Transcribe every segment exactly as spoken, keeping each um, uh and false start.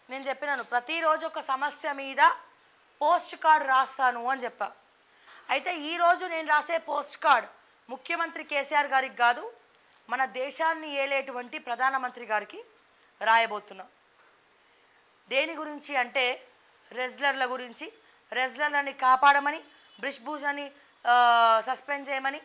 నేను చెప్పినాను ప్రతిరోజు ఒక సమస్య మీద పోస్ట్ కార్డ్ రాస్తాను అని చెప్పా. అయితే ఈరోజు నేను రాసే పోస్ట్ కార్డ్ ముఖ్యమంత్రి కేసీఆర్ గారికి కాదు, మన దేశాన్ని ఏలేటువంటి ప్రధానమంత్రి గారికి రాయబోతున్నా. దేని గురించి అంటే రెజ్లర్ల గురించి, రెజ్లర్లని కాపాడమని, బ్రిష్భూషణ్ని సస్పెండ్ చేయమని,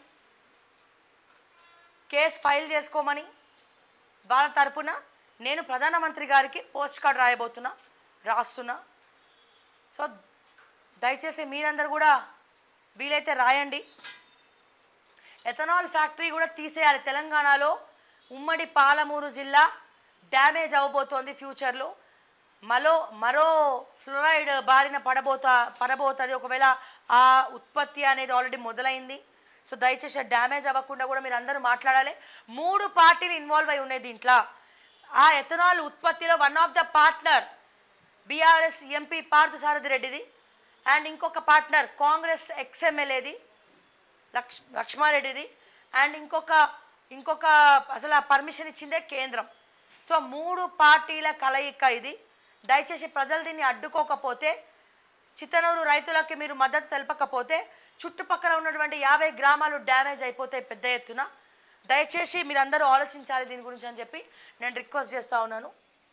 కేసు ఫైల్ చేసుకోమని వాళ్ళ తరపున నేను ప్రధానమంత్రి గారికి పోస్ట్ కార్డ్ రాయబోతున్నా, రాస్తున్నా. సో దయచేసి మీరందరూ కూడా వీలైతే రాయండి. ఎథనాల్ ఫ్యాక్టరీ కూడా తీసేయాలి. తెలంగాణలో ఉమ్మడి పాలమూరు జిల్లా డ్యామేజ్ అవబోతోంది. ఫ్యూచర్లో మరో మరో ఫ్లోరైడ్ బారిన పడబోతా పడబోతుంది ఒకవేళ ఆ ఉత్పత్తి అనేది ఆల్రెడీ మొదలైంది. సో దయచేసి డ్యామేజ్ అవ్వకుండా కూడా మీరు అందరూ మాట్లాడాలి. మూడు పార్టీలు ఇన్వాల్వ్ అయి ఉన్నాయి దీంట్లో. ఆ ఎథనాల్ ఉత్పత్తిలో one of the partner BRS MP Parthasarathi రెడ్డిది, అండ్ ఇంకొక పార్ట్నర్ కాంగ్రెస్ ఎక్స్ఎమ్మెల్యేది లక్ష్ లక్ష్మారెడ్డిది, అండ్ ఇంకొక ఇంకొక అసలు ఆ పర్మిషన్ ఇచ్చిందే కేంద్రం. సో మూడు పార్టీల కలయిక ఇది. దయచేసి ప్రజలు దీన్ని అడ్డుకోకపోతే, చిత్తనూరు రైతులకి మీరు మద్దతు తెలపకపోతే చుట్టుపక్కల ఉన్నటువంటి యాభై గ్రామాలు డ్యామేజ్ అయిపోతాయి పెద్ద ఎత్తున. దయచేసి మీరందరూ ఆలోచించాలి దీని గురించి అని చెప్పి నేను రిక్వెస్ట్ చేస్తూ ఉన్నాను.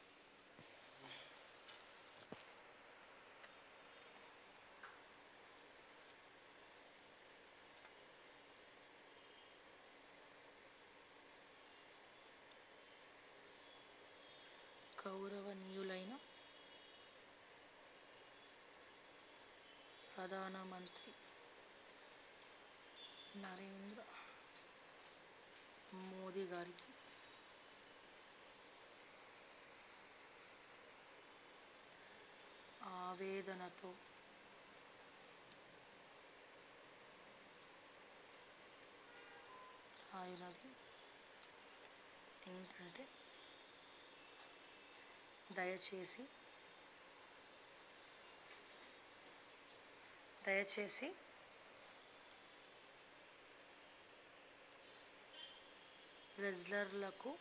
గౌరవనీయులైన ప్రధానమంత్రి నరేంద్ర మోదీ గారికి ఆవేదనతో రాయినది ఏంటంటే, దయచేసి దయచేసి రెజ్లర్లకు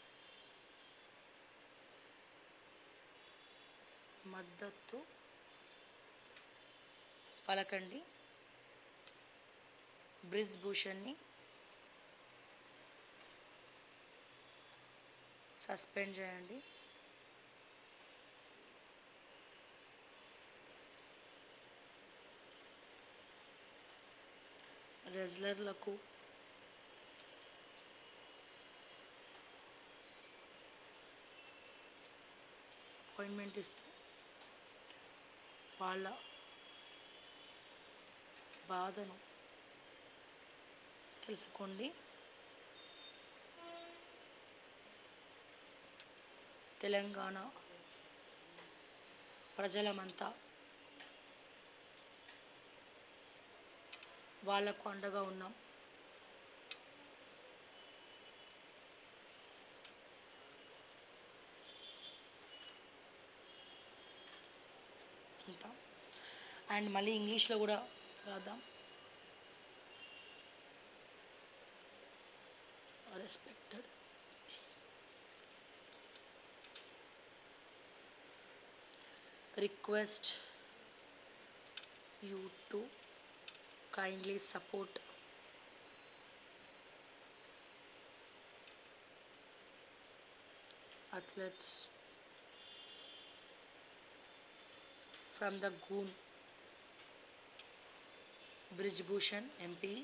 మద్దతు పలకండి, బ్రిజ్భూషణ్ని సస్పెండ్ చేయండి, రెజ్లర్లకు అపాయింట్మెంట్ ఇస్తూ వాళ్ళ బాధను తెలుసుకోండి. తెలంగాణ ప్రజలమంతా వాళ్లకు అండగా ఉన్నాం. ఉంటాం. అండ్ మళ్ళీ ఇంగ్లీష్లో కూడా రాద్దాం. Respected request you to kindly support athletes from the Goon Brijbhushan M P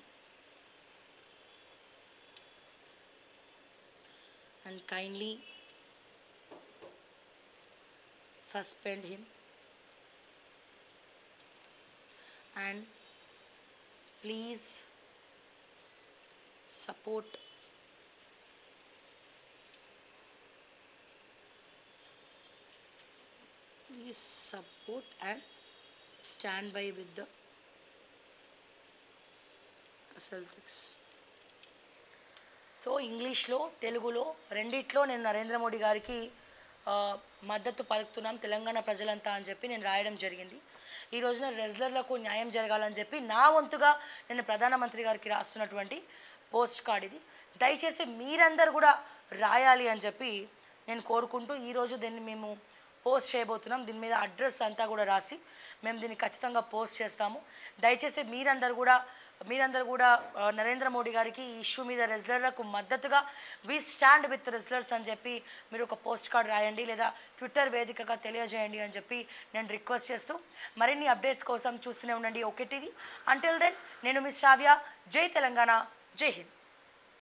and kindly suspend him and please support please support and stand by with the Celtics. So ఇంగ్లీష్లో తెలుగులో రెండిట్లో నేను నరేంద్ర మోడీ గారికి మద్దతు పలుకుతున్నాం తెలంగాణ ప్రజలంతా అని చెప్పి నేను రాయడం జరిగింది. ఈ రోజున రెజ్లర్లకు న్యాయం జరగాలని చెప్పి నా వంతుగా నేను ప్రధానమంత్రి గారికి రాస్తున్నటువంటి పోస్ట్ కార్డ్ ఇది. దయచేసి మీరందరూ కూడా రాయాలి అని చెప్పి నేను కోరుకుంటూ ఈరోజు దీన్ని మేము పోస్ట్ చేయబోతున్నాం. దీని మీద అడ్రస్ అంతా కూడా రాసి మేము దీన్ని ఖచ్చితంగా పోస్ట్ చేస్తాము. దయచేసి మీరందరూ కూడా మీరందరూ కూడా నరేంద్ర మోడీ గారికి ఈ ఇష్యూ మీద రెజ్లర్లకు మద్దతుగా వి స్టాండ్ విత్ రెజ్లర్స్ అని చెప్పి మీరు ఒక పోస్ట్ కార్డ్ రాయండి, లేదా ట్విట్టర్ వేదికగా తెలియజేయండి అని చెప్పి నేను రిక్వెస్ట్ చేస్తూ మరిన్ని అప్డేట్స్ కోసం చూస్తూనే ఉండండి ఓకే టీవీ. అంటిల్ దెన్ నేను మిస్ శ్రావ్య. జై తెలంగాణ, జై హింద్.